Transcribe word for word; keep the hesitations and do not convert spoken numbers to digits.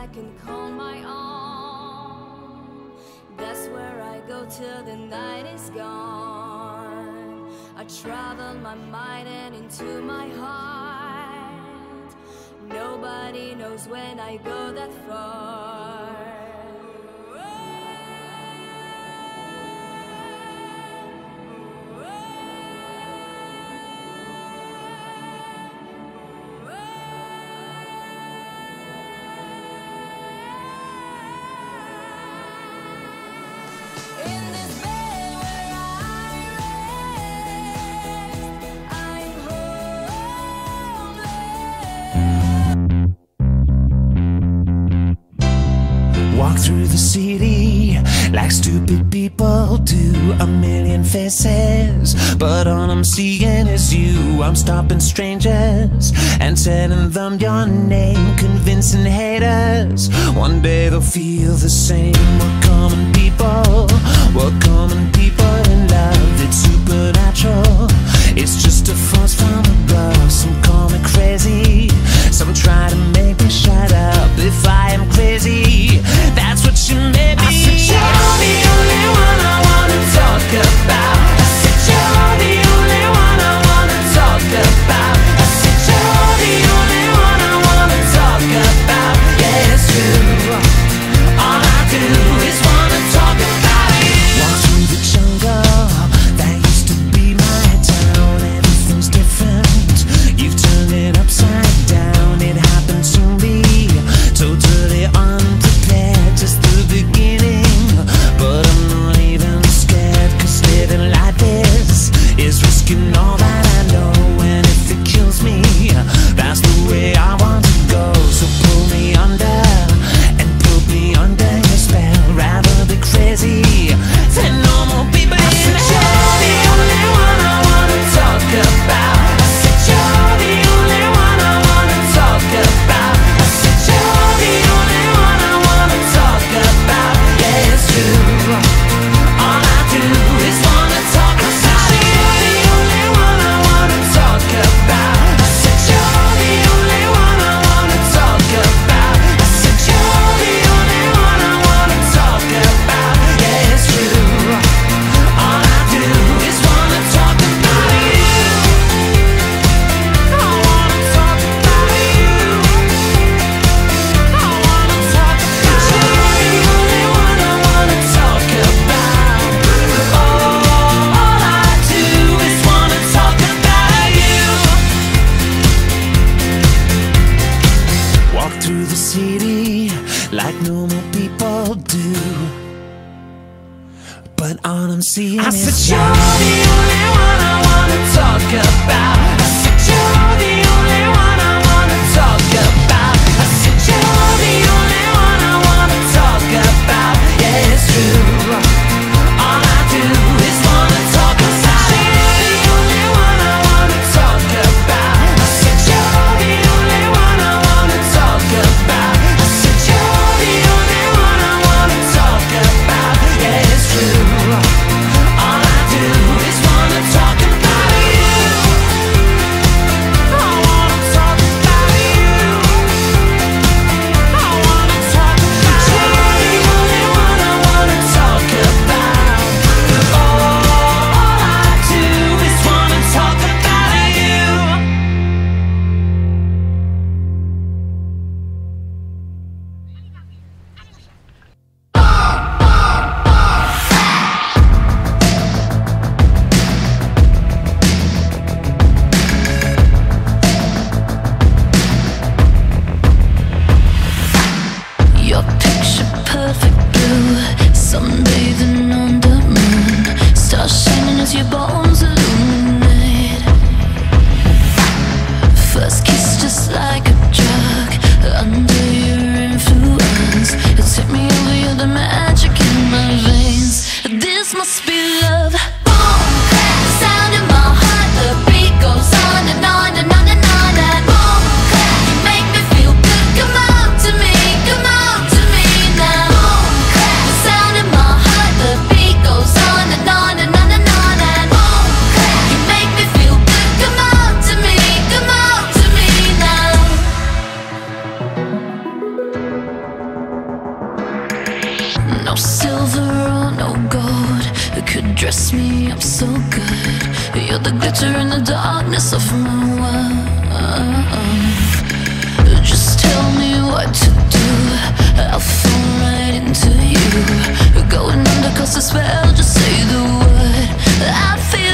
can call my own. That's where I go till the night is gone. I travel my mind and into my heart. Nobody knows when I go that far. Walk through the city like stupid people do. A million faces, but all I'm seeing is you. I'm stopping strangers and telling them your name, convincing haters one day they'll feel the same. We're common people, we're common people in love. It's supernatural, it's just a force from above. Some call me crazy, some try to make me shut up. If I am crazy, that's what you made me. I said you're the only one I wanna talk about. I said you're the only one I wanna talk about. I said you're the only one I wanna talk about. Yeah, it's true. All I do is wanna talk about you. Walk through the jungle, that used to be my town. Everything's different, you've turned it upside down. It happened to me, totally unprepared, just the beginning. But I'm not even scared, cause living like this is risking all that I know. And if it kills me, that's the way I want to go. So pull me under and put me under your spell. Rather be crazy than normal people in hell. I said you're the only one I wanna talk about. I said you're the only one I wanna talk about. I said you're the only one I wanna talk about. Yeah, it's true. All I do is wanna talk about you. You're the only one I wanna talk about. I said you're the only one I wanna talk about. I said you're the only one I wanna talk about. Yeah, it's true. All I do is wanna talk about you. I wanna talk about you. I wanna talk about you. You're the only one I wanna talk about. Oh, all I do is wanna talk about you. Walk through the city like normal people do, but all I'm seeing I is I said you're the only one I wanna talk about. I said you're the only one I wanna talk about. I said you're the only one I wanna talk about. Yeah, it's true. All I do is wanna talk about you. You're the only one I wanna talk about. I said you're the only one I wanna talk about. I said you're the only one I wanna talk about. Yeah, it's true. All I do is wanna glitter in the darkness of my world. Just tell me what to do, I'll fall right into you. Going under cause the spell, just say the word. I feel